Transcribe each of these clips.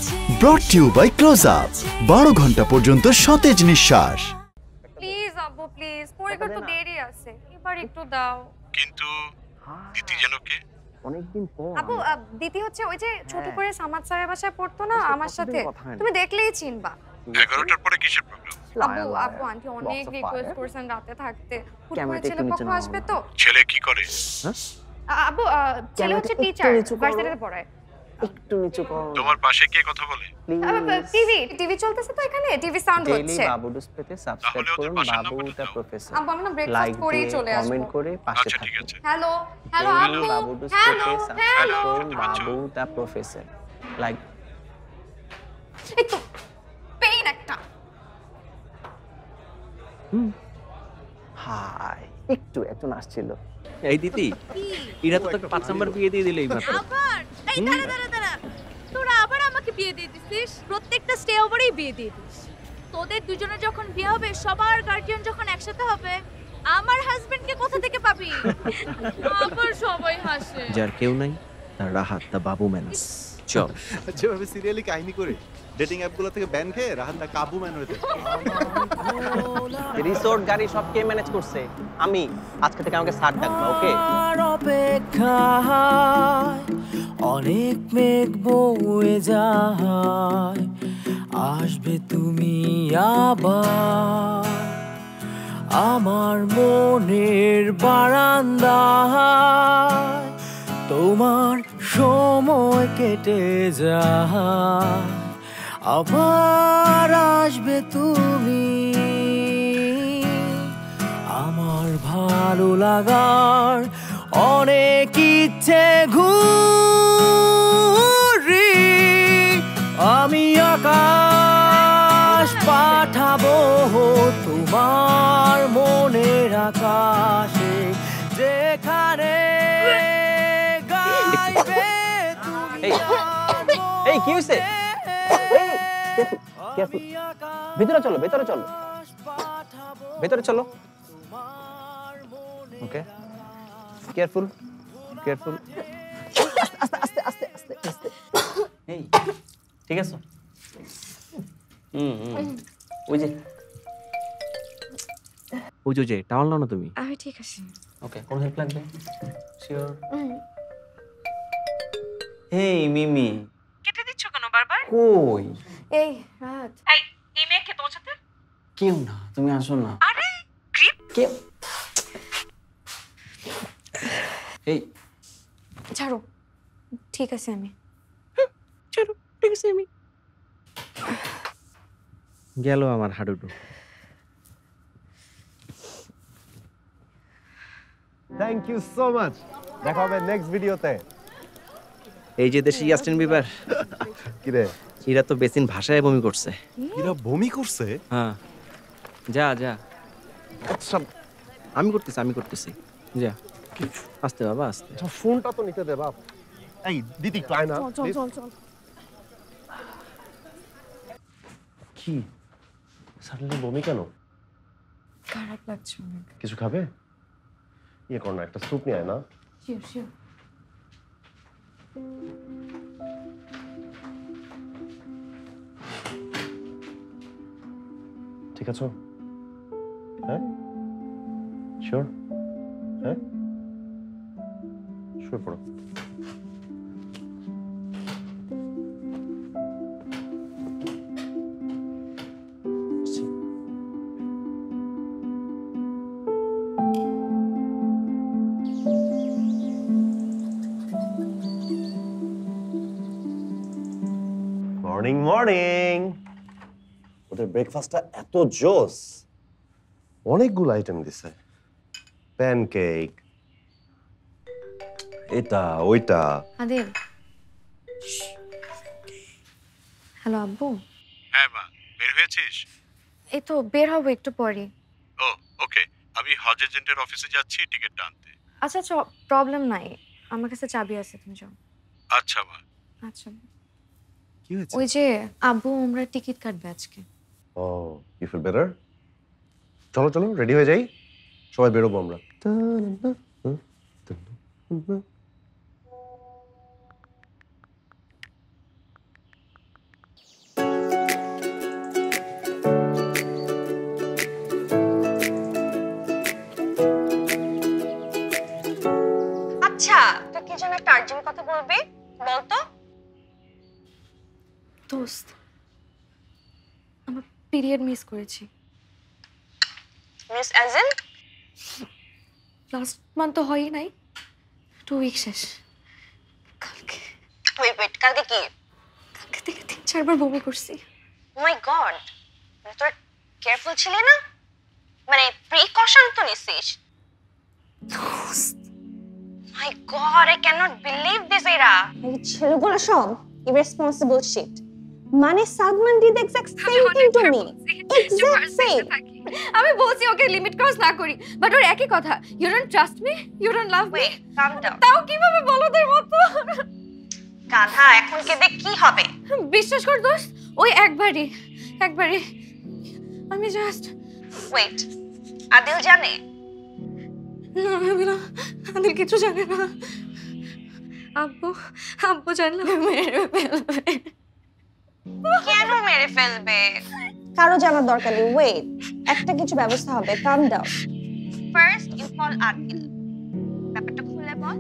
ব্রট you by Closeup 12 ঘন্টা পর্যন্ত সতেজ নিঃশ্বাস। প্লিজ আব্বু প্লিজ, পরীক্ষা তো দেরি আছে, এবার একটু দাও। কিন্তু দিতি যেন কে? অনেকদিন পর আব্বু দিদি হচ্ছে ওই যে ছোট করে সামাদ স্যারের বাসায় পড়তো না আমার সাথে, তুমি দেখলেই চিনবা। 11টার পরে কিসের প্রোগ্রাম? আব্বু আন্টি অনেক রিকোয়েস্ট করছেন রাতে থাকতে, হুট করে ছেলে পক্ষ আসবে তো। ছেলে কি করে? আব্বু ছেলে হচ্ছে টিচার, ভার্সিটিতে পড়ায়। একটু নিচু করো। তোমার পাশে কে কথা বলে? টিভি চলতেছে তো, এখানে টিভি সাউন্ড হচ্ছে। ডেইলি বাবুডুস পেতে সাবস্ক্রাইব করুন, বাবুটা প্রফেসর। আব্বু আমরা ব্রেকফাস্ট করেই চলে আসব। কমেন্ট করে পাশে আচ্ছা ঠিক থাকুন। আছে। হ্যালো আব্বু, বাবুডুস হ্যালো পেতে সাবস্ক্রাইব করুন, শুনতে পাচ্ছ? বাবুটা প্রফেসর। লাইক এই তো পেইন একটা। হাই, একটু আসছিল। এই দিদি, এরা তো তোকে 5 নাম্বার বিয়ে দিয়ে দিল এইবার। আবার এই দাঁড়া তোরা আবার আমাকে বিয়ে দিয়ে দিছিস, প্রত্যেকটা স্টে ওভারেই বিয়ে দিয়ে দিস। তোদের দুজনের যখন বিয়ে হবে, সবার গার্ডিয়ান যখন একসাথে হবে, আমার হাজবেন্ডকে কোথা থেকে পাবি? আবার সবাই হাসে। যার কেউ নাই তার রাহাত দা বাবু ম্যানস। চল যেভাবে সিরিয়ালি কাহিনী করে ডেটিং অ্যাপগুলো থেকে ব্যান খেয়ে রাহাতটা কাবু ম্যান হয়েছে। রিসোর্ট গাড়ি সব কে ম্যানেজ করছে? আমি। আজকে থেকে আমাকে স্যার ডাকবা, ওকে? অপেক্ষায় অনেক মেঘ বয়ে যায়, আসবে তুমি আবার আমার মনের বারান্দায়। তোমার সময় কেটে যায়, আবার আসবে তুমি আমার ভালো লাগার অনেক ইচ্ছে ঘুরি। আমি আকাশ পাঠাবো তোমার মনের আকাশে, যেখানে গাইবে তুমি। এই কি হইছে? ভিতরে চলো, ভেতরে চলো। Okay, careful. আস্তে। এই ঠিক আছে। ওই যে টাওয়াল নাও না তুমি। আমি ঠিক আছে। ওকে, কোন হেল্প লাগবে? শিওর। এই মিমি, কেটে দিচ্ছ কেন বারবার? কই? এই রাত, এই মেয়ে কে তোর সাথে? কেউ না, তুমি আসো না। আরে গ্রিপ কেউ। এই ছাড়ো, ঠিক আছে আমি। গেল আমার হাডুডু। Thank you so much. দেখা হবে নেক্সট ভিডিওতে। এই যে দেশি জাস্টিন বিবার, কি রে, এরা তো বেসিন ভাষায় বমি করছে। এরা বমি করছে? হ্যাঁ, যা আচ্ছা আমি করতেছি যা। আস্তে বাবা আস্তে। ফোনটা তো নিতে দে বাপ। এই দিদি ক্লায় না। চল কি সাডেনলি বমি কেন? খারাপ লাগছে অনেক। কিছু খাবে? ইয়ে কর না, একটা স্যুপ নিয়ে আয় না। শিওর। ঠিক আছে? হ্যাঁ শিওর? হ্যাঁ শুয়ে পড়ো। মর্নিং। ওদের ব্রেকফাস্টটা এত জোস, অনেকগুলো আইটেম দিছে। প্যানকেক, এটা ওইটা। আদিল, হ্যালো আব্বু। হ্যাঁ মা, বের হয়েছিস? এই তো বের হবো একটু পরে। ও ওকে, আমি হজ এজেন্টের অফিসে যাচ্ছি টিকিটটা আনতে। আচ্ছা প্রবলেম নাই, আমার কাছে চাবি আছে, তুমি যাও। আচ্ছা মা। আচ্ছা। কি হয়েছে? ওই যে আব্বু আমরা টিকিট কাটবে আজকে। Oh you feel better? চলো রেডি হয়ে যাই, সবাই বেরোবো আমরা। দোস্ত আমার পিরিয়ড মিস করেছি। মিস অ্যাজেন লাস্ট মান্থ তো হয়ই নাই, 2 উইক শেষ। কালকে ওয়েট কালকে কি? কালকে থেকে 3-4 বার বমি করছি। ও মাই গড, তোর কেয়ারফুল ছিলি না? মানে প্রিকশন তো নিছিস? My god, I can not believe this এরা। এই ছেলেগুলো সব ইরেসপন্সিবল শিট। মানে Salman did exact same thing to me, exact same. আমি বলছি ওকে লিমিট ক্রস না করি, বাট ওর একই কথা, you don't trust me, you don't love me. Calm down. তাও কিভাবে বলদের মতো? গাধা, এখন কেঁদে কি হবে? বিশ্বাস কর দোস্ত, ওই একবারই আমি জাস্ট ওয়েট, আদিল জানে? না আমি না, আদিল কিছু জানে না। আব্বু জানলে মেরে ফেলবে। কেন মেরে ফেলবে? কারো জানার দরকার নেই। ওয়েট, একটা কিছু ব্যবস্থা হবে। Calm down. First you call Adil, ব্যাপারটা খুলে বল।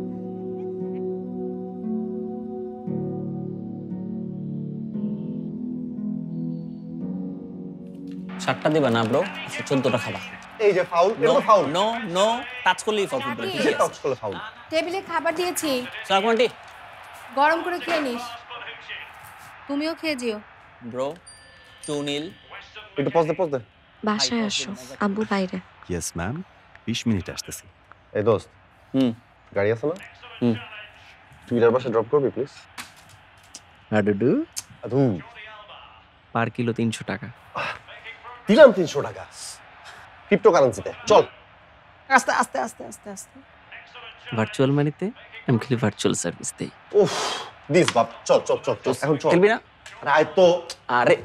সাতটা দিবা না ব্রো, 14টা খাবা। এই যে ফাউল, এটা তো ফাউল। নো নো, টাচ করলেই ফাউল ফুটবল। কিসের টাচ করলে ফাউল? টেবিলে খাবার দিয়েছি, সাকমান্টি গরম করে খেয়ে নিস। তুমিও খেয়ে যেও। ব্রো 2-0। একটু পজ দে। বাসায় আসো, আব্বু বাইরে। ইয়েস ম্যাম, 20 মিনিট আসতেছি। এই দোস্ত, গাড়ি আছে না? তুই এর বাসা ড্রপ করবি প্লিজ? আডুডু আদু পার কিলো 300 টাকা। দিলাম 300 টাকা ক্রিপ্টোকারেন্সিতে। চল। আস্তে আস্তে আস্তে আস্তে আস্তে। ভার্চুয়াল মানিতে আমি খালি ভার্চুয়াল সার্ভিস দেই। উফ, দিস বাপ। চল এখন চল। খেলবি না? আরে আয় তো। আরে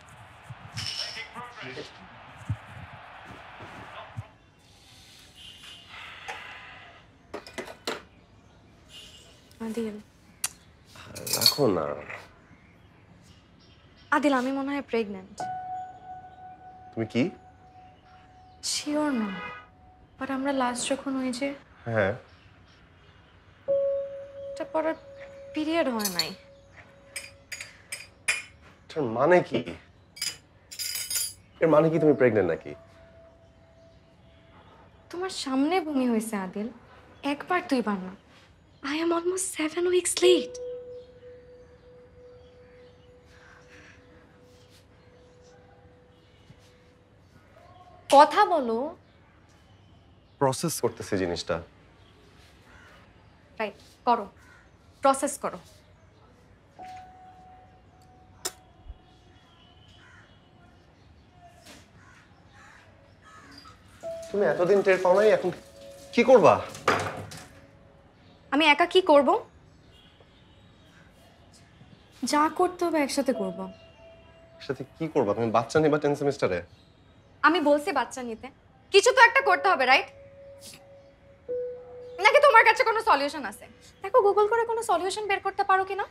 আদিল, রাখো না। আদিল আমি মনে হয় প্রেগন্যান্ট। তুমি কি? শিওর না, বাট আমরা লাস্ট যখন ওই যে হ্যাঁ, তারপর পিরিয়ড হয় নাই। এটার মানে কি? এর মানে কি তুমি প্রেগন্যান্ট নাকি? তোমার সামনে বমি হয়েছে আদিল, একবার 2 বার না। I am almost 7 weeks late. কথা বলো। প্রসেস করতেছে জিনিসটা। রাইট, করো, প্রসেস করো। তুমি এতদিন টের পাও নাই, এখন কি করবা? আমি একা কি করব? যা করতে হবে একসাথে করব। সাথে কি করবা? তুমি বাচ্চা নিবা 10 সেমিস্টারে? আমি বলছি বাচ্চা নিতে, কিছু তো একটা করতে হবে, রাইট? নাকি তোমার কাছে কোনো সলিউশন আছে? দেখো গুগল করে কোনো সলিউশন বের করতে পারো কিনা।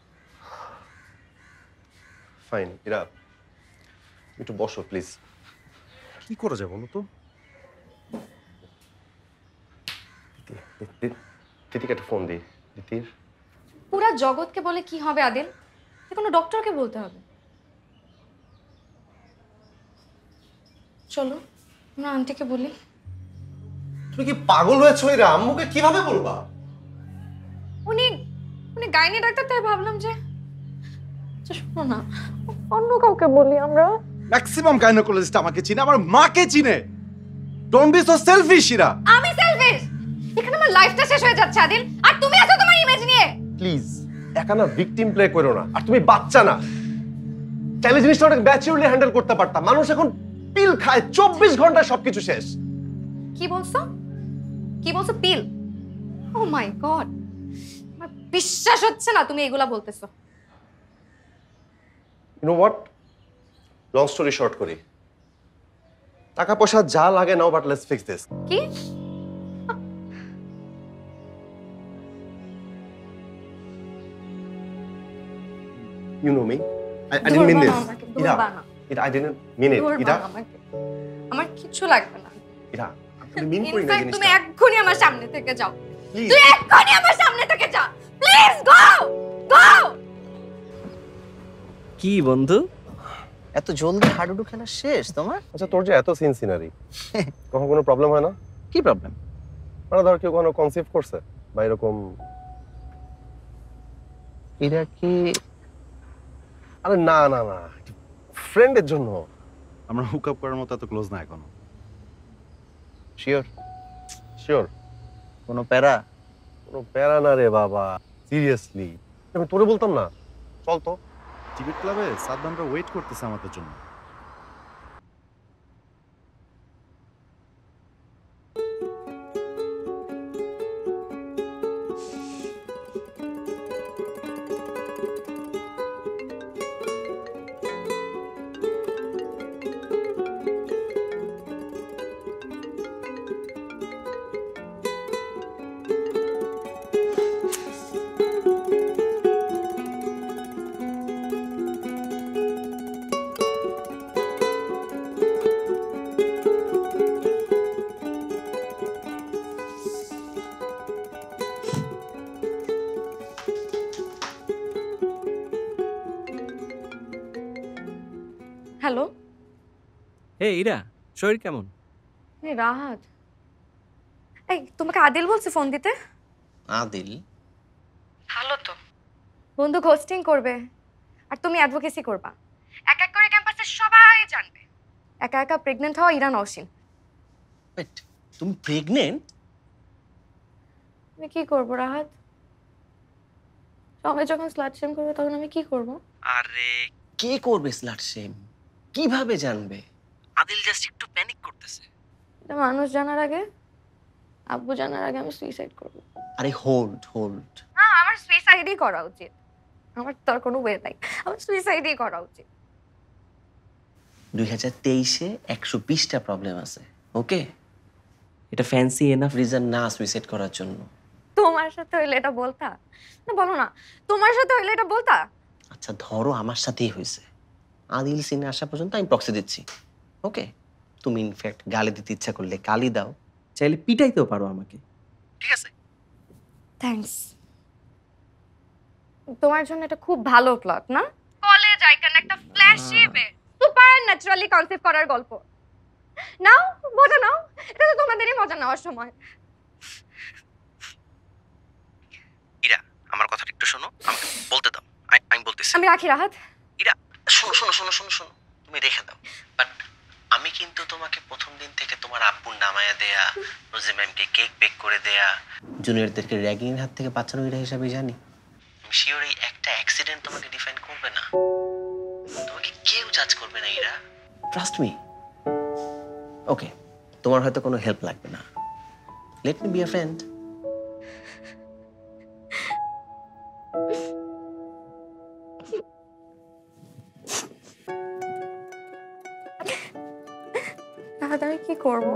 ফাইন, ইরা একটু বসো প্লিজ। কি করা যায় বলো তো? দিদিকে একটা ফোন দিই। দিদির পুরা জগৎকে বলে কি হবে আদিল? কোনো ডক্টরকে বলতে হবে। চলো আমরা আন্টিকে বলি। তুমি কি পাগল হয়েছো? এরা আম্মুকে কিভাবে বলবা? উনি গাইনি ডাক্তার, তাই ভাবলাম যে শোনো না, অন্য কাউকে বলি আমরা। ম্যাক্সিমাম গাইনোকোলজিস্ট আমাকে চিনে, আমার মাকে চিনে। Don't be so selfish Ira. আমি সেলফিশ? এখানে আমার লাইফটা শেষ হয়ে যাচ্ছে আদিল, আর তুমি আছো তোমার ইমেজ নিয়ে। প্লিজ, একা না ভিকটিম প্লে করো না। আর তুমি বাচ্চা না, চাইলে জিনিসটা অনেক ম্যাচিউরলি হ্যান্ডেল করতে পারতাম। মানুষ এখন পিল খায়, 24 ঘন্টায় সবকিছু শেষ। কি বলছো পিল? ও মাই গড, আমার বিশ্বাস হচ্ছে না তুমি এগুলা বলতেছো। You know what, long story short করি, টাকা পয়সা যা লাগে নাও, বাট লেটস ফিক্স দিস। কি? You know me. I didn't mean this. Ira, I didn't mean it. Ira, আমার কিছু লাগবে না। Ira, আমি মিন করি না ইনফ্যাক্ট জিনিসটা। তুমি এক্ষুনি আমার সামনে থেকে যাও। Please. তুই এক্ষুনি আমার সামনে থেকে যা। Please go. কি বন্ধু, এত জলদি হাডুডু খেলা শেষ তোমার? আচ্ছা তোর যে এত সিনসিনারি, কখন কোনো প্রবলেম হয় না? কি প্রবলেম? মানে ধর কেউ কোনো কনসিভ করছে বা এরকম? এরা কি? আরে না না না, ফ্রেন্ডের জন্য। আমরা হুক আপ করার মতো এত ক্লোজ না এখনো। শিওর? শিওর। কোনো প্যারা? কোনো প্যারা না রে বাবা, সিরিয়াসলি আমি তোরে বলতাম না, চল তো। টিকিট ক্লাবে সাদমানরা ওয়েট করতেছে আমাদের জন্য। হ্যালো। হে ইরা, শরীর কেমন? রাহাত, এই তোমাকে আদিল বলছে ফোন দিতে। আদিল? ভালো তো। বন্ধু ঘোস্টিং করবে আর তুমি অ্যাডভোকেসি করবা। এক এক করে ক্যাম্পাসে সবাই জানবে। একা একা প্রেগন্যান্ট হওয়া ইরা নওশিন। ওয়েট, তুমি প্রেগন্যান্ট? আমি কি করব রাহাত? সবাই যখন স্লাট শেম করবে তখন আমি কি করব? আরে কে করবে স্লাট শেম? কিভাবে জানবে? আদিল জাস্ট একটু প্যানিক করতেছে। এটা মানুষ জানার আগে, আব্বু জানার আগে আমি সুইসাইড করব। আরে হোল্ড হোল্ড। হ্যাঁ, আমার সুইসাইডই করা উচিত। আমার তার কোনো ওয়ে নাই, আমার সুইসাইডই করা উচিত। 2023-এ 120টা প্রবলেম আছে, ওকে? এটা ফ্যান্সি এনাফ রিজন না সুইসাইড করার জন্য। তোমার সাথে হইলে এটা বলতা না? বলো না, তোমার সাথে হইলে এটা বলতা? আচ্ছা ধরো আমার সাথেই হয়েছে, আদিল সিনে আসা পর্যন্ত আমি প্রক্সি দিচ্ছি, ওকে? তুমি ইনফ্যাক্ট গালি দিতে ইচ্ছা করলে গালি দাও, চাইলে পিটাইতেও পারো আমাকে, ঠিক আছে? থ্যাঙ্কস। তোমার জন্য এটা খুব ভালো প্লট না? কলেজ আইকন একটা ফ্ল্যাশি বে সুপার ন্যাচারালি কনসেপ্ট করার গল্প। নাও মজা নাও, এটা তো তোমাদেরই মজা নেওয়ার সময়। ইরা আমার কথাটা একটু শোনো, আমাকে বলতে দাও, আমি বলতেছি। আমি রাখি রাহাত। ইরা শোনো শোনো শোনো শোনো শোনো, তুমি রেখে দাও, বাট আমি কিন্তু তোমাকে প্রথম দিন থেকে তোমার আব্বুর নামায়া দেয়া, রোজি ম্যামকে কেক বেক করে দেয়া, জুনিয়রদেরকে র্যাগিং এর হাত থেকে বাঁচানো ইরা হিসাবে জানি। আমি শিওর এই একটা অ্যাক্সিডেন্ট তোমাকে ডিফাইন করবে না, তোমাকে কেউ জাজ করবে না ইরা, ট্রাস্ট মি। ওকে, তোমার হয়তো কোনো হেল্প লাগবে না, let me be a friend. Rahat, আমি কি করব?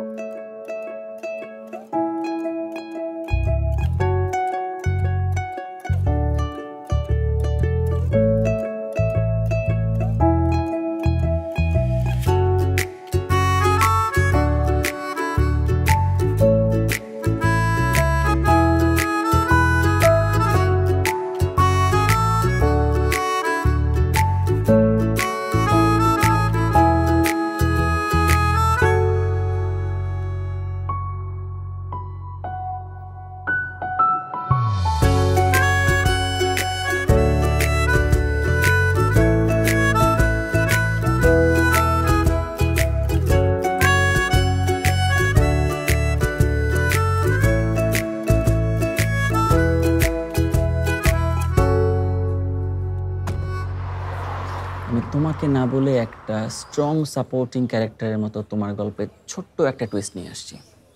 আমি তোমাকে না বলে একটা স্ট্রং সাপোর্টিং ক্যারেক্টারের মতো তোমার গল্পে ছোট্ট একটা টুইস্ট নিয়ে আসছি।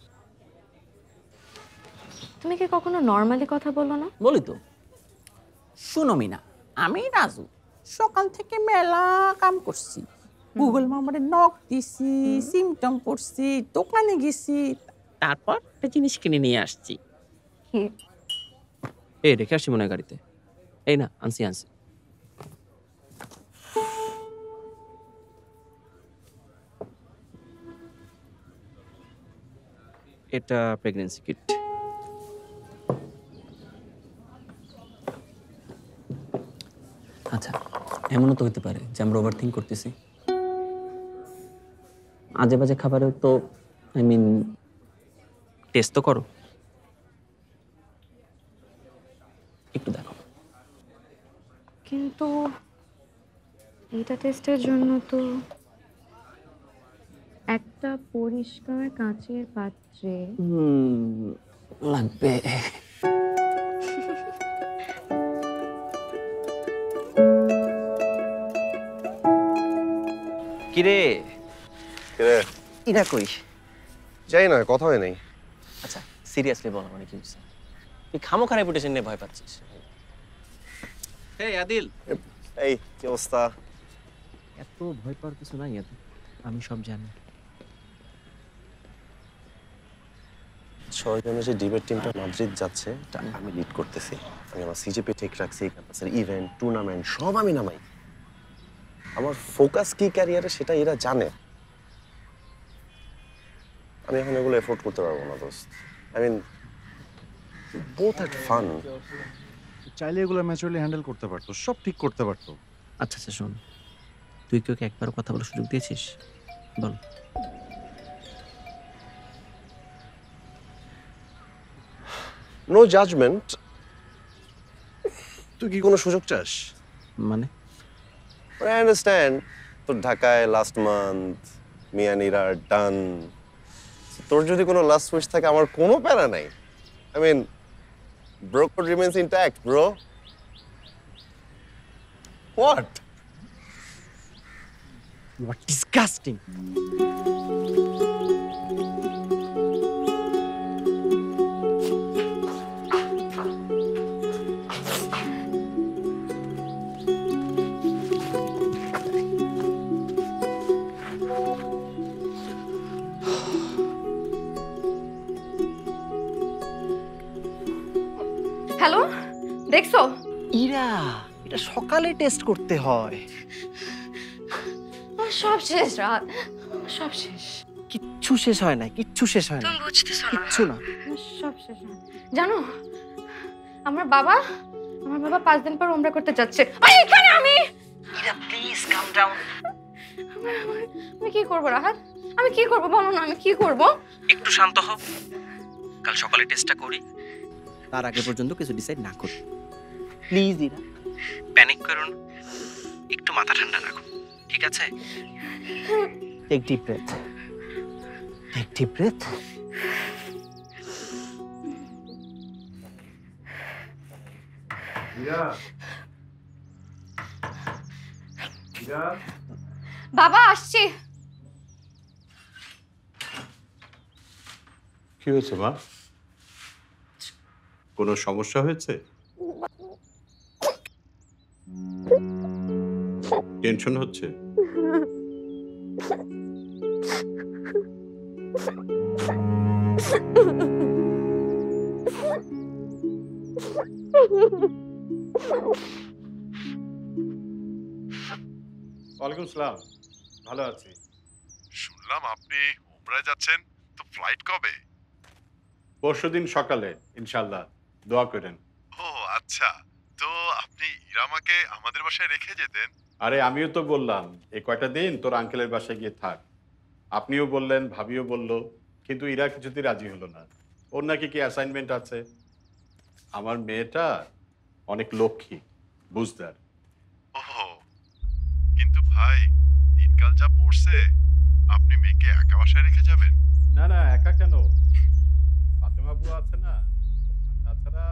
তুমি কি কখনো নর্মালি কথা বলো না? বলি তো। শুনো মিনা, আমি রাজু সকাল থেকে মেলা কাম করছি, গুগল মামারে নক দিছি, সিমটম পড়ছি, দোকানে গেছি, তারপর একটা জিনিস কিনে নিয়ে আসছি। কি? এই রেখে আসছি মনে হয় গাড়িতে। এই না, আনছি আনছি। এটা প্রেগন্যান্সি কিট। আচ্ছা, এমনও তো হতে পারে যে আমরা ওভার থিঙ্ক করতেছি। আজে বাজে খাবারেও তো টেস্ট তো করো, একটু দেখো। কিন্তু এটা টেস্টের জন্য তো একটা পরিষ্কার কাঁচের পাত্রে লাগবে। কিরে কিরে ইরা কই? যাই না, কথা হয় নাই। আচ্ছা সিরিয়াসলি বল, মানে কি হচ্ছে? তুই খামোখা রেপুটেশন নিয়ে ভয় পাচ্ছিস? এই আদিল, এই কি অবস্থা? এত ভয় পাওয়ার কিছু নাই আদিল, আমি সব জানি। ছয়জনে যে ডিবেট টিমটা মাদ্রিদ যাচ্ছে এটা আমি লিড করতেছি। আমি আমার সিজিপি ঠিক রাখছি, ক্যাম্পাসের ইভেন্ট টুর্নামেন্ট সব আমি নামাই। আমার ফোকাস কি ক্যারিয়ারে সেটা এরা জানে। আমি এখন এগুলো এফোর্ড করতে পারবো না দোস্ত। I mean both had fun. চাইলে এগুলো ম্যাচুরালি হ্যান্ডেল করতে পারতো, সব ঠিক করতে পারতো। আচ্ছা আচ্ছা শোন, তুই কি ওকে একবারও কথা বলার সুযোগ দিয়েছিস? বল। No judgement. তুই কি কোনো সুযোগ চাস? মানে আই আন্ডারস্ট্যান্ড তোর ঢাকায় লাস্ট মান্থ মিয়ানিরা ডান। তোর যদি কোনো লাস্ট উইশ থাকে আমার কোনো প্যারা নাই। I mean bro code remains intact bro. What? You are disgusting. Hello, দেখছো? ইরা, এটা সকালে টেস্ট করতে হয়। আমার সব শেষ রাত, সব শেষ। কিচ্ছু শেষ হয় না, কিচ্ছু শেষ হয় না, তুমি বুঝতেছো না, কিচ্ছু না। আমার সব শেষ রাত। জানো আমার বাবা 5 দিন পর উমরা করতে যাচ্ছে। আর এখানে আমি। Ira please calm down. আমি কি করবো রাহাত? আমি কি করবো বলো না, আমি কি করবো? একটু শান্ত হও, কাল সকালে টেস্টটা করি, তার আগে পর্যন্ত কিছু ডিসাইড না করি। প্লিজ ইরা, প্যানিক করো না, একটু মাথা ঠান্ডা রাখো, ঠিক আছে? Take deep breath, take deep breath. বাবা আসছি। কি হয়েছে মা? কোনো সমস্যা হয়েছে? টেনশন হচ্ছে? ওয়ালাইকুম সালাম, ভালো আছি। শুনলাম আপনি উমরায় যাচ্ছেন, তো ফ্লাইট কবে? পরশুদিন সকালে ইনশাআল্লাহ, দোয়া করেন। ও আচ্ছা, তো আপনি ইরামাকে আমাদের বাসায় রেখে যেতেন। আরে আমিও তো বললাম এই কয়টা দিন তোর আঙ্কেলের বাসায় গিয়ে থাক। আপনিও বললেন, ভাবিও বলল, কিন্তু ইরা কিছুতেই রাজি হলো না। ওর নাকি কি অ্যাসাইনমেন্ট আছে। আমার মেয়েটা অনেক লক্ষ্মী, বুঝদার। ওহো, কিন্তু ভাই দিনকাল যা পড়ছে, আপনি মেয়েকে একা বাসায় রেখে যাবেন? না না, একা কেন, ফাতেমা বুয়া আছে না, আর তাছাড়া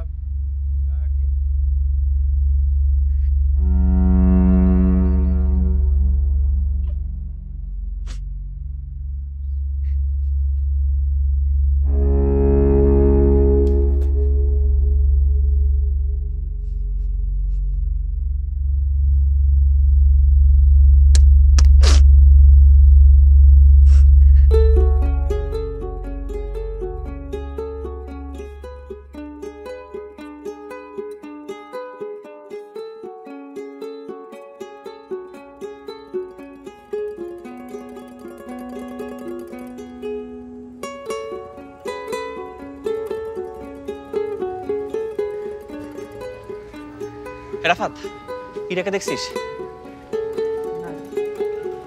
রাফাত, ইরাকে দেখছিস?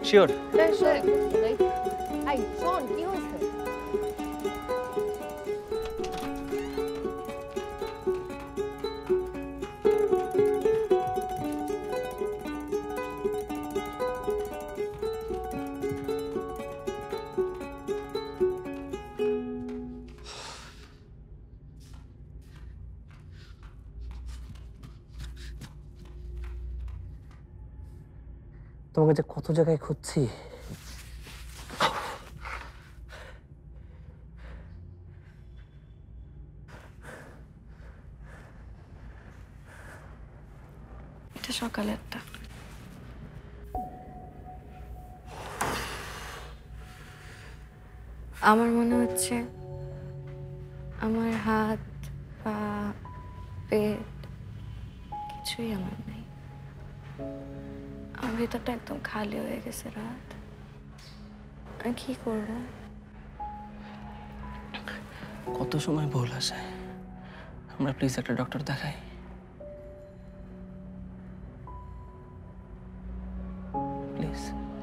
শিওর। এই শোন কি হয়েছে? তোমাকে যে কত জায়গায় খুঁজছি। এটা সকালেরটা। আমার মনে হচ্ছে আমার হাত পা পেট কিছুই আমার নেই। আমার ভিতরটা একদম খালি হয়ে গেছে। রাত আমি কি করব? কত সময় ভুল আসে। আমরা প্লিজ একটা ডক্টর দেখাই। প্লিজ।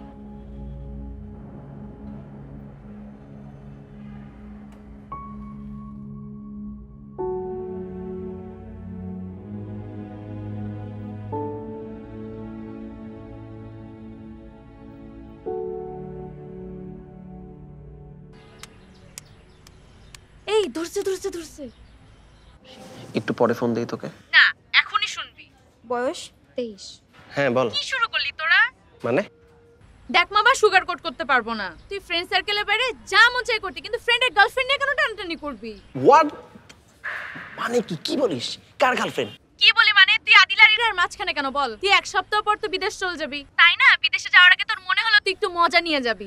এই ধরছে ধরছে ধরছে। একটু পরে ফোন দেই তোকে। না এখনই শুনবি। বয়স 23। হ্যাঁ বল। কি শুরু করলি তোরা? মানে দেখ মামা সুগার কোট করতে পারবো না। তুই ফ্রেন্ড সার্কেলের বাইরে যা মন চাই করতে, কিন্তু ফ্রেন্ডের গার্লফ্রেন্ড নিয়ে কেন টানাটানি করবি? হোয়াট মানে কি বলিস? কার গার্লফ্রেন্ড? কি বলি মানে? তুই আদিল আর ইরার মাঝখানে কেন বল? তুই এক সপ্তাহ পর তো বিদেশ চলে যাবি, তাই না? বিদেশে যাওয়ার আগে তোর মনে হলো তুই একটু মজা নিয়ে যাবি।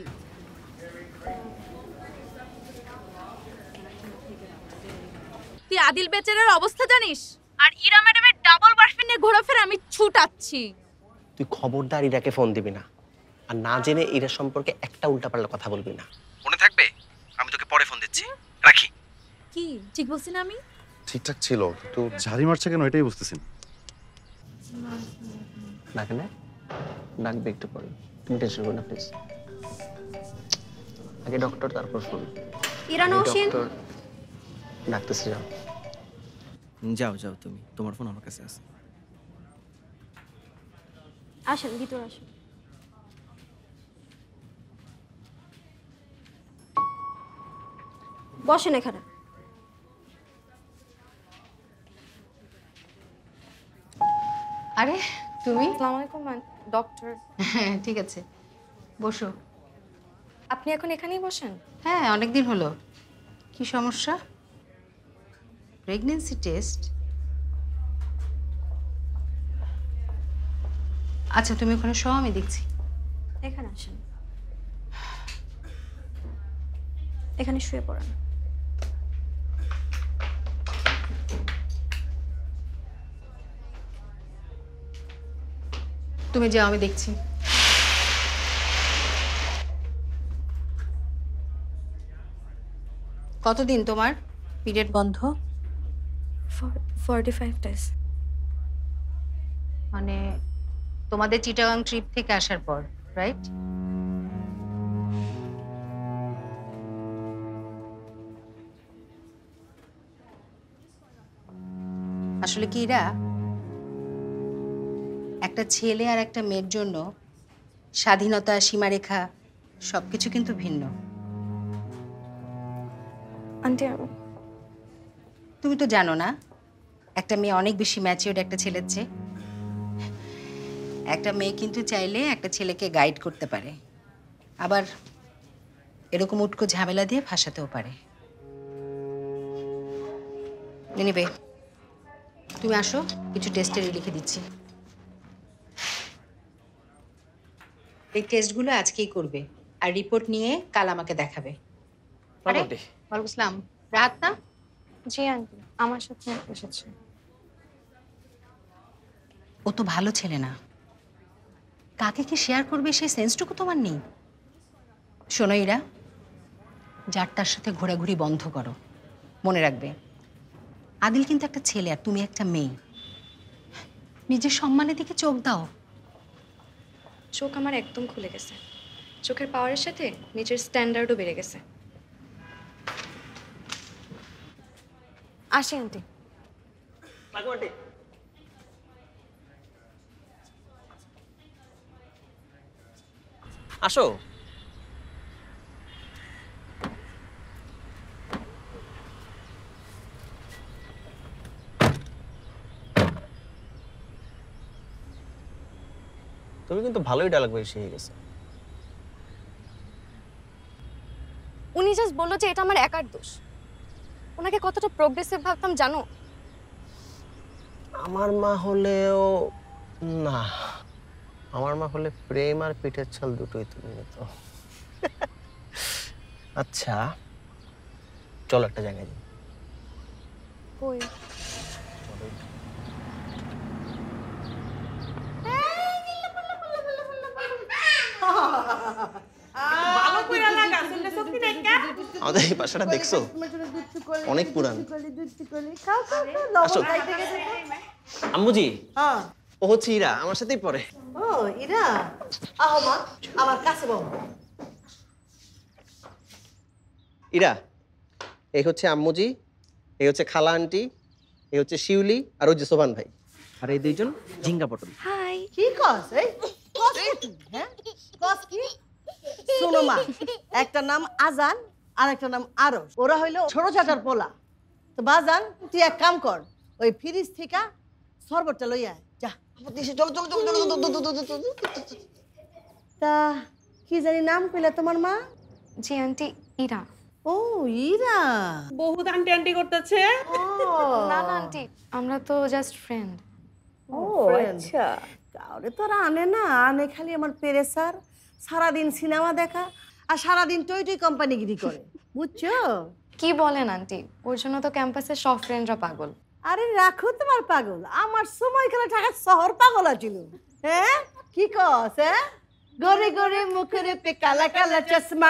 তুই আদিল বেচারার অবস্থা জানিস? আর ইরা ম্যাডামের ডাবল বয়ফ্রেন্ড নিয়ে ঘোরাফেরা আমি ছুটাচ্ছি। তুই খবরদার ইরাকে ফোন দিবি না, আর না জেনে ইরা সম্পর্কে একটা উল্টাপাল্টা কথা বলবি না। মনে থাকবে? আমি তোকে পরে ফোন দিচ্ছি, রাখি। কি ঠিক বলছি না আমি? ঠিকঠাক ছিল, কিন্তু ঝাড়ি মারছে কেন এটাই বুঝতেছি না। ডাকে না, ডাকবে একটু পরে। তুমি টেনশন করো না প্লিজ। আগে ডক্টর, তারপর ফোন। ইরা নওশিন ডাকতেছি, যাও। যাও যাও, তুমি তোমার ফোন আমার কাছে আছে। আসেন, ভিতর আসেন। বসেন এখানে। আরে তুমি? আসসালামু আলাইকুম ডক্টর। হ্যাঁ ঠিক আছে, বসো। আপনি এখন এখানেই বসেন? হ্যাঁ অনেকদিন হলো। কি সমস্যা? Pregnancy test? আচ্ছা তুমি ওখানে শো, আমি দেখছি। এখানে আসেন, এখানে শুয়ে পড়েন। তুমি যাও, আমি দেখছি। কতদিন তোমার পিরিয়ড বন্ধ? 45 days। মানে তোমাদের চিটাগাং ট্রিপ থেকে আসার পর, রাইট? আসলে কি ইরা, একটা ছেলে আর একটা মেয়ের জন্য স্বাধীনতা, সীমারেখা সবকিছু কিন্তু ভিন্ন। আন্টি তুমি তো জানো না, একটা মেয়ে অনেক বেশি ম্যাচিওর্ড একটা ছেলের চেয়ে। একটা মেয়ে কিন্তু চাইলে একটা ছেলেকে গাইড করতে পারে, আবার এরকম উটকো ঝামেলা দিয়ে ফাঁসাতেও পারে। নিবে, তুমি আসো, কিছু টেস্টের লিখে দিচ্ছি। এই টেস্টগুলো আজকেই করবে, আর রিপোর্ট নিয়ে কাল আমাকে দেখাবে। আরে ওয়ালাইকুম আসসালাম, রাহাত না? জি আন্টি, আমার সাথে এসেছে। ও তো ভালো ছেলে না, কাকে কি শেয়ার করবে সেই সেন্সটুকু তোমার নেই। শোনো ইরা, যার তার সাথে ঘোরাঘুরি বন্ধ করো। মনে রাখবে, আদিল কিন্তু একটা ছেলে আর তুমি একটা মেয়ে। নিজের সম্মানের দিকে চোখ দাও। চোখ আমার একদম খুলে গেছে। চোখের পাওয়ারের সাথে নিজের স্ট্যান্ডার্ডও বেড়ে গেছে। আসি আন্টি। আসো। তুমি কিন্তু ভালোই ডায়লগ বেশি হয়ে গেছে। উনি জাস্ট বললো যে এটা আমার একার দোষ। ওনাকে কতটা প্রোগ্রেসিভ ভাবতাম জানো? আমার মা হলেও না, আমার মা হলে প্রেম আর পিঠের ছাল দুটোই তুলে নিত। আচ্ছা চলো একটা জায়গায় যাই। কই? আমাদের এই বাসাটা দেখছো? অনেক পুরান। আসো। আম্মুজি, ও হচ্ছে ইরা, আমার সাথেই পড়ে। ও ইরা, আহো মা, আমার কাছে বল। ইরা, এই হচ্ছে আম্মুজি, এই হচ্ছে খালা আন্টি, এই হচ্ছে শিউলি, আর ওই যে সোবান ভাই। আর এই দুইজন ঝিঙ্গা পটল। হাই। কি কস? এই কস কি তুই? হ্যাঁ কস কি? শোনো মা, একটা নাম আজান আর একটা নাম আরস। ওরা হইলো ছোট চাচার পোলা। তো বাজান, তুই এক কাম কর, ওই ফ্রিজ থেকে শরবতটা লইয়া আয়। যা, চলো চলো চলো চলো। তা কি জানি নাম কইলা তোমার মা? জি আন্টি, ইরা। ও ইরা, বহুত আন্টি আন্টি করতেছে। না না আন্টি, আমরা তো জাস্ট ফ্রেন্ড। ও আচ্ছা, কাউরে তো আর আনে না, আনে খালি আমার পেরেসার। সারাদিন সিনেমা দেখা আর সারাদিন টই টই কোম্পানিগিরি করে, বুঝছো? কি বলেন আন্টি, ওর জন্য তো ক্যাম্পাসের সব ফ্রেন্ডরা পাগল। আরে রাখো তোমার পাগল, আমার সময় গেলে ঢাকার শহর পাগল আছিল। হ্যাঁ কি কস? হ্যাঁ গোরে গোরে মুখরে পে কালা কালা চশমা,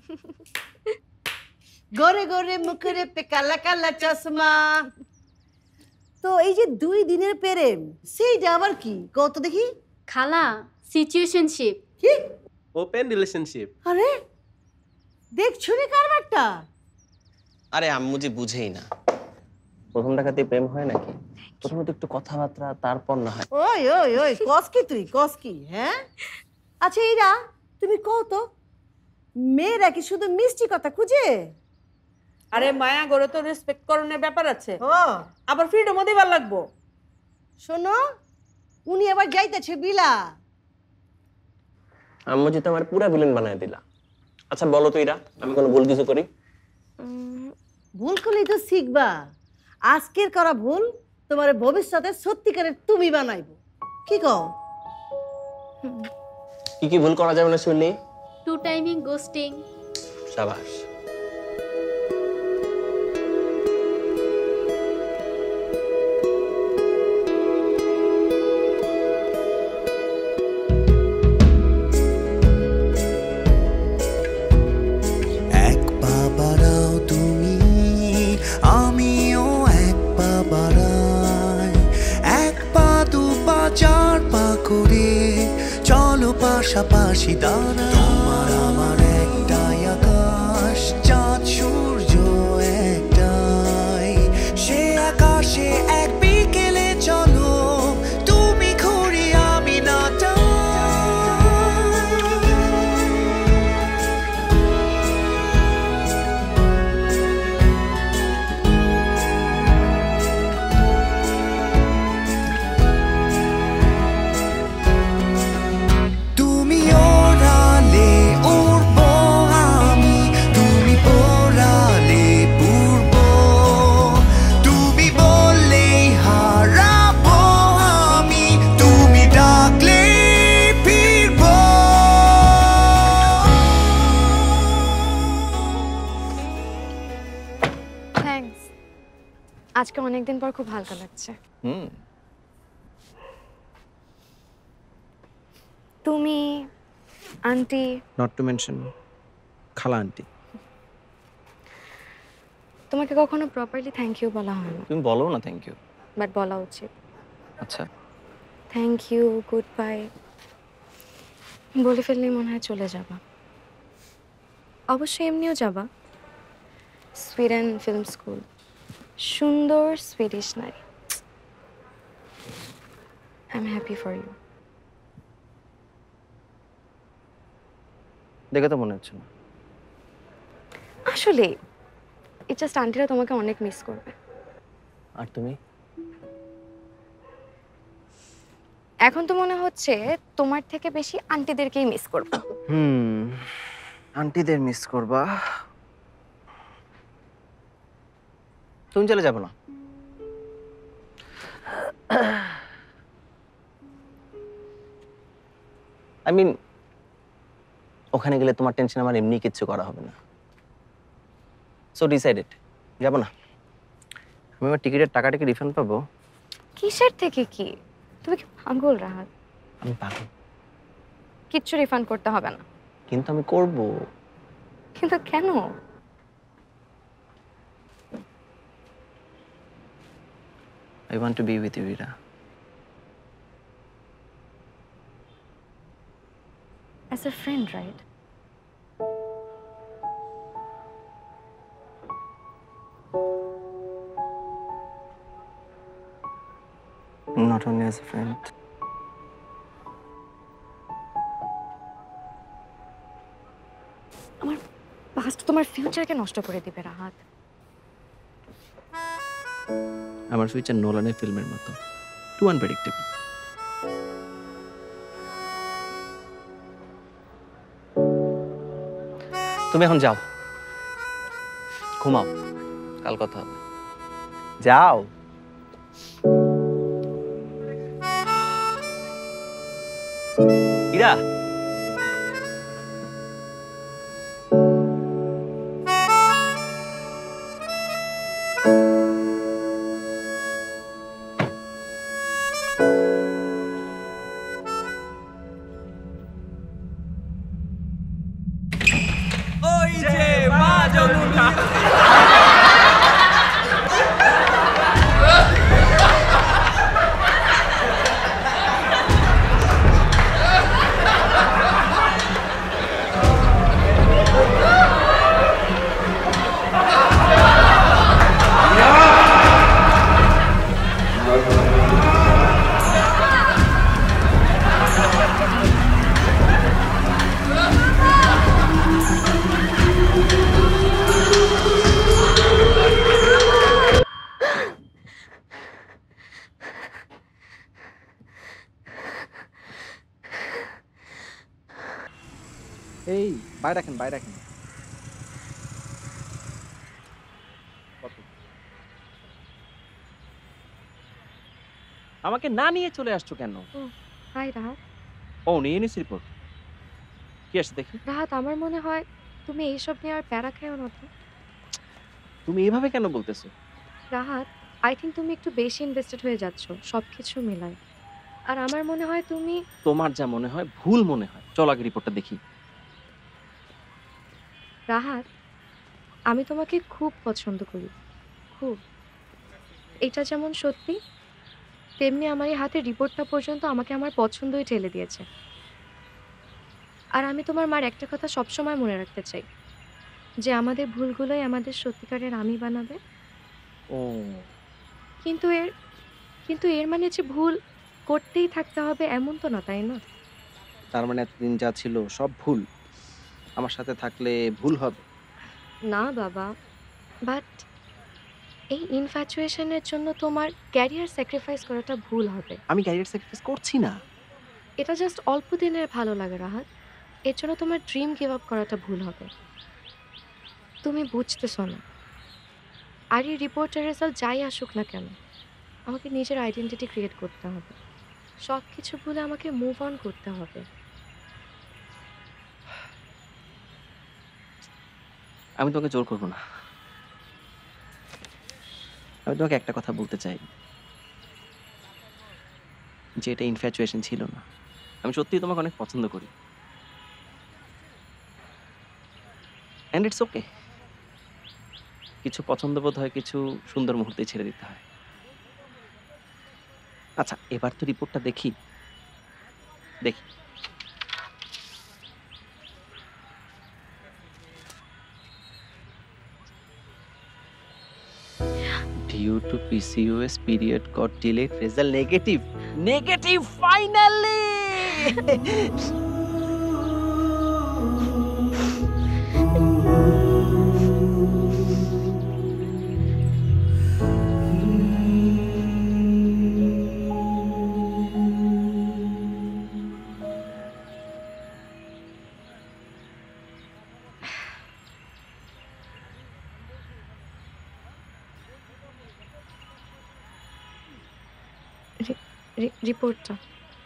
গোরে গোরে মুখরে পে কালা কালা চশমা। তো এই যে 2 দিনের প্রেম, সেইটা আবার কি কত দেখি? খালা, সিচুয়েশনশিপ। কি? Open relationship. আরে দেখছো রে কারবারটা? আরে আম্মুজি বুঝেই না, প্রথম দেখাতে প্রেম হয় নাকি? প্রথমে তো একটু কথাবার্তা, তারপর না হয়। ওই ওই ওই কস কি তুই, কস কি? হ্যাঁ আচ্ছা ইরা, তুমি কও তো, মেয়েরা কি শুধু মিষ্টি কথা খুঁজে? আরে মায়া গরে তো রেসপেক্ট করণের ব্যাপার আছে। ও আবার ফ্রিডমও দিবার লাগবো। শোনো, উনি আবার যাইতেছে বিলা। আম্মুজি তো আমার পুরা ভিলেন বানায় দিলা। আচ্ছা বলো তো ইরা, আমি কোনো ভুল কিছু করি? ভুল করলেই তো শিখবা। আজকের করা ভুল তোমার ভবিষ্যতে সত্যিকারের তুমি বানাইবো। কি কও? কি কি ভুল করা যাবে না শুনলি? Two timing, ghosting. শাবাশ। পাশাপাশি দাঁড়া, তোমার আমার একটাই আকাশ, চাঁদ সূর্য একটাই, সে আকাশে এক বিকেলে চলো, তুমি ঘুরি আমি নাটা। আজকে অনেকদিন পর খুব হালকা লাগছে। তুমি আন্টি, নট টু মেনশন খালা আন্টি। তোমাকে কখনো প্রপারলি থ্যাংক ইউ বলা হয় না। তুমি বলো না থ্যাংক ইউ। বাট বলা উচিত। আচ্ছা থ্যাংক ইউ, গুড বাই বলে ফেললেই মনে হয় চলে যাবা। অবশ্যই এমনিও যাবা। সুইডেন ফিল্ম স্কুল, সুন্দর সুইডিশ নারী। I am happy for you. দেখে তো মনে হচ্ছে না। আসলে এই জাস্ট আন্টিরা তোমাকে অনেক মিস করবে। আর তুমি? এখন তো মনে হচ্ছে তোমার থেকে বেশি আন্টিদেরকেই মিস করবে। আন্টিদের মিস করবা? তুমি চলে যাবো না? আই মিন, ওখানে গেলে তোমার টেনশন আমার এমনি কিচ্ছু করা হবে না। সো ডিসাইডেড, যাবো না। আমি আমার টিকিটের টাকাটা কি রিফান্ড পাবো? কিসের থেকে কি? তুমি কি পাগল রাহাত? আমি পাগল? কিচ্ছু রিফান্ড করতে হবে না। কিন্তু আমি করব। কিন্তু কেন? I want to be with you, Ira. As a friend, right? Not only as a friend. আমার পাস্ট তোমার ফিউচারকে নষ্ট করে দিবে রাহাত। আমার ফিউচার নোলানের ফিল্মের মতো, টু আনপ্রেডিক্টেবল। তুমি এখন যাও, ঘুমাও, কাল কথা হবে। যাও। ইরা, এই বাইরে রাখেন, বাইরে রাখেন। আমাকে না নিয়ে চলে আসছো কেন? হাই রাহাত। ও, নিয়ে নিস রিপোর্ট। কি আসছে দেখি? রাহাত, আমার মনে হয় তুমি এইসব নিয়ে আর প্যারা খেও না তো। তুমি এভাবে কেন বলতেছো? রাহাত, আই থিঙ্ক তুমি একটু বেশি ইনভেস্টেড হয়ে যাচ্ছ সব কিছু মিলায়। আর আমার মনে হয় তুমি... তোমার যা মনে হয় ভুল মনে হয়। চল আগে রিপোর্টটা দেখি। রাহাত, আমি তোমাকে খুব পছন্দ করি, খুব। এটা যেমন সত্যি, তেমনি আমার এই হাতের রিপোর্টটা পর্যন্ত আমাকে আমার পছন্দই ঠেলে দিয়েছে। আর আমি তোমার মার একটা কথা সবসময় মনে রাখতে চাই, যে আমাদের ভুলগুলোই আমাদের সত্যিকারের আমি বানাবে। ও, কিন্তু এর মানে যে ভুল করতেই থাকতে হবে এমন তো না, তাই না? তার মানে এতদিন যা ছিল সব ভুল, আমার সাথে থাকলে ভুল হবে? না বাবা, বাট এই ইনফ্যাচুয়েশনের জন্য তোমার ক্যারিয়ার স্যাক্রিফাইস করাটা ভুল হবে। আমি ক্যারিয়ার স্যাক্রিফাইস করছি না। এটা জাস্ট অল্প দিনের ভালো লাগে রাহাত, এর জন্য তোমার ড্রিম গিভ আপ করাটা ভুল হবে। তুমি বুঝতেছো না। আর এই রিপোর্টের রেজাল্ট যাই আসুক না কেন, আমাকে নিজের আইডেন্টিটি ক্রিয়েট করতে হবে। সব কিছু ভুলে আমাকে মুভ অন করতে হবে। আমি তোমাকে জোর করবো না। আমি তোমাকে একটা কথা বলতে চাই, যে এটা ইনফ্যাচুয়েশন ছিল না। আমি সত্যিই তোমাকে অনেক পছন্দ করি, অ্যান্ড ইটস ওকে। কিছু পছন্দ বোধ হয় কিছু সুন্দর মুহূর্তে ছেড়ে দিতে হয়। আচ্ছা, এবার তো রিপোর্টটা দেখি। দেখি to PCOS, period got delayed, result negative. Negative finally! রিপোর্টটা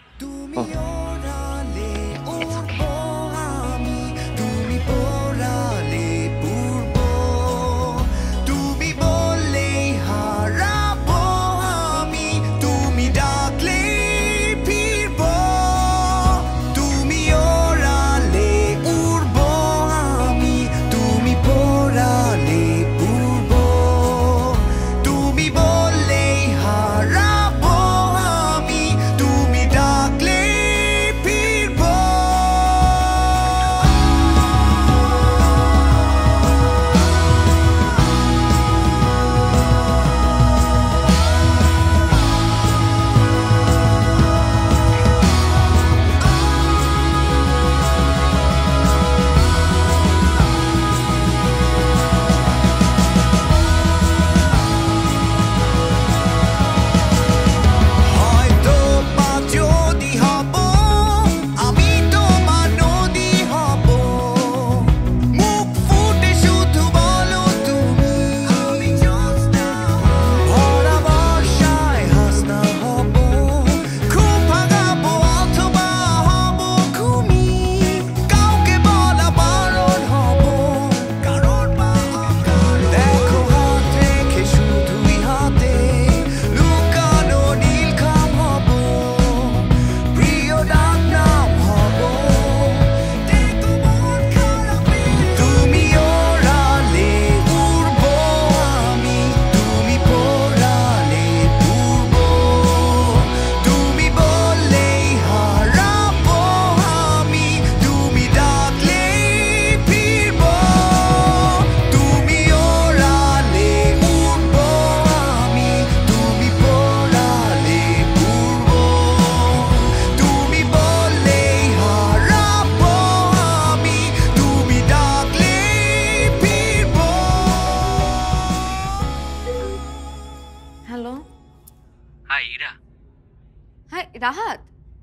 রাহাত,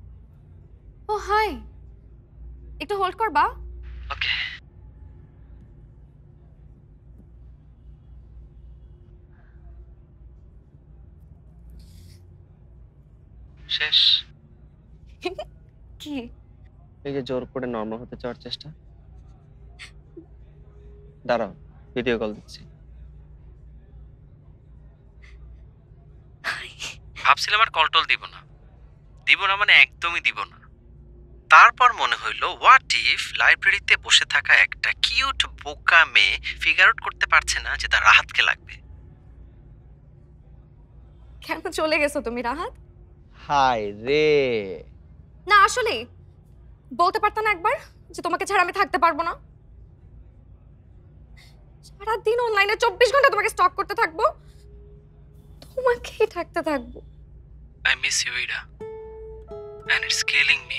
ও হাই, একটু হোল্ড করবা? ওকে। শেষ। কি? এই যে জোর করে নরমাল হতে চাওয়ার চেষ্টা। দাঁড়াও, ভিডিও কল দিচ্ছি। ভাবছিলাম আর কল টল দিব না মানে একদমই দিব না। তারপর মনে হইলো হোয়াট ইফ লাইব্রেরিতে বসে থাকা একটা কিউট বোকা মেয়ে ফিগার আউট করতে পারছে না যে তার রাহাতকে লাগবে। কেন চলে গেছো তুমি রাহাত? হাই রে, না আসলে বলতে পারতা না একবার যে তোমাকে ছাড়া আমি থাকতে পারবো না? সারাদিন অনলাইনে 24 ঘন্টা তোমাকে স্টক করতে থাকবো, তোমাকেই থাকতে থাকবো। I miss you, Ida. And it's killing me.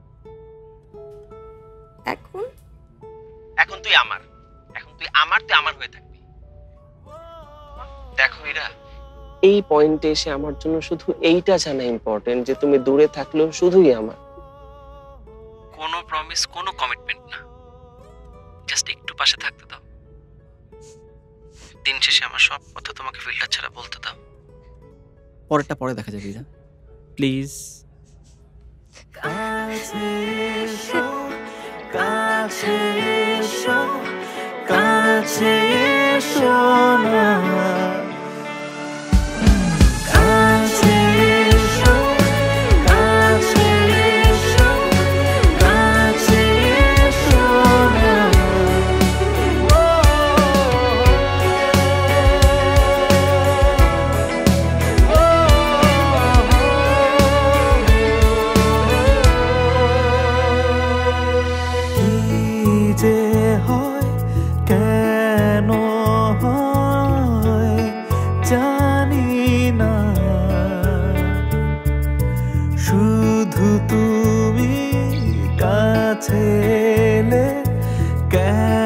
এখন তুই আমার তুই আমার হয়ে থাকবি। দেখো ইরা, এই পয়েন্টে এসে আমার জন্য শুধু এইটা জানা ইম্পর্টেন্ট যে তুমি দূরে থাকলেও শুধুই আমার। কোনো প্রমিস, কোনো কমিটমেন্ট না, জাস্ট একটু পাশে থাকতে দাও। দিন শেষে আমার সব কথা তোমাকে ফিল্টার ছাড়া বলতে দাও। পরেরটা পরে দেখা যাবে ইরা, প্লিজ। কাছে এসো, কাছে এসো, কাছে এসো না, কাছে এসো, কাছে এসো, কাছে এসো না। যে হয় কেন হয় কাছে এলে